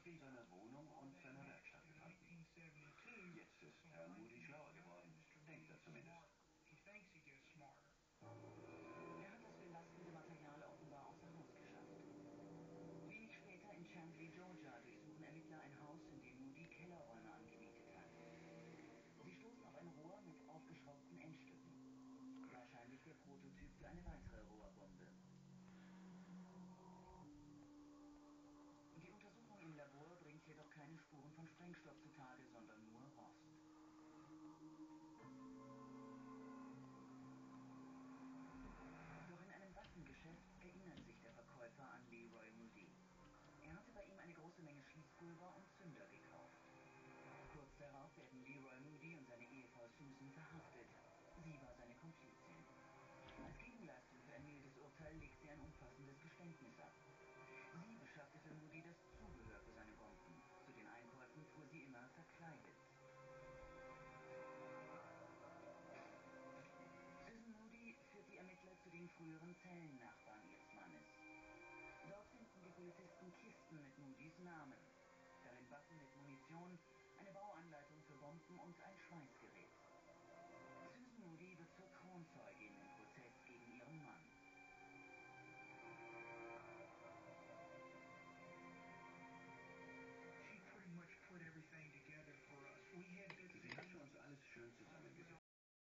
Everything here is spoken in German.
in seiner Wohnung und seiner Werkstatt gefunden. Jetzt ist Herr Moody schlauer geworden, denkt er zumindest. Er hat das belastende Material offenbar außer Haus geschafft. Wenig später in Chambly, Georgia, durchsuchen Ermittler ein Haus, in dem Moody Kellerräume angemietet hat. Sie stoßen auf ein Rohr mit aufgeschraubten Endstücken. Wahrscheinlich der Prototyp für eine weitere Rohrbombe. Die Untersuchung im Labor bringt jedoch keine Spuren von Sprengstoff zutage, sondern nur Rost. Doch in einem Waffengeschäft erinnert sich der Verkäufer an Leroy Moody. Er hatte bei ihm eine große Menge Schießpulver und Zünder gekauft. Kurz darauf werden Leroy Moody und seine Ehefrau Susan verhaftet. Sie war seine Komplizin. Als Gegenleistung für ein mildes Urteil legt sie ein umfassendes Geständnis ab. Sie beschaffte für Moody das Zubehör für seine Bomben. Zu den Einkäufen fuhr sie immer verkleidet. Susan Moody führt die Ermittler zu den früheren Zellennachbarn ihres Mannes. Dort finden die Polizisten Kisten mit Moodys Namen. Darin Waffen mit Munition, eine Bauanleitung für Bomben und ein Schweißgerät.